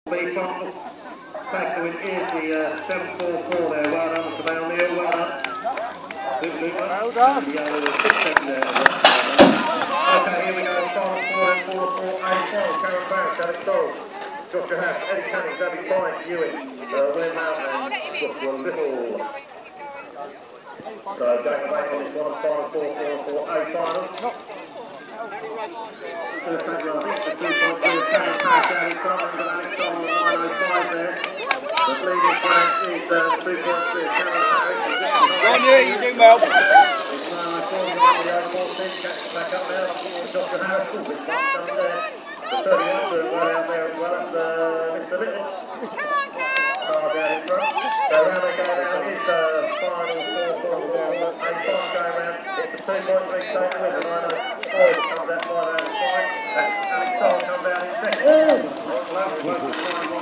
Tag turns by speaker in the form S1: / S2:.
S1: B-Pop. Tackling is the 744 there. Well done, Mr. Malneal. Well done. Well done. Okay, here we go. Final 4 A4. Karen Barrett, Alex Doyle. Joshua House, Eddie Canning, David Bryant, Ewing, William Houghton, Joshua Little. So going away on this one, final 4 A final. First over, I think, the 2.3 of Karen Barrett down in front. We've got Alex Doyle on 105 there. The leading flag is 2.3 of Karen Barrett.
S2: Go on, you do well.
S1: It's 904, the overall team catches back up now. Joshua House, with one done there. The 31 doing well out there as well as Mr. Little. Car down in front. So round they go now is final 4 A5 going round. It's a 2.3 taken with the 904 comes out 5 out of 5. That's Alex Doyle comes out in second. Oh! Lovely work.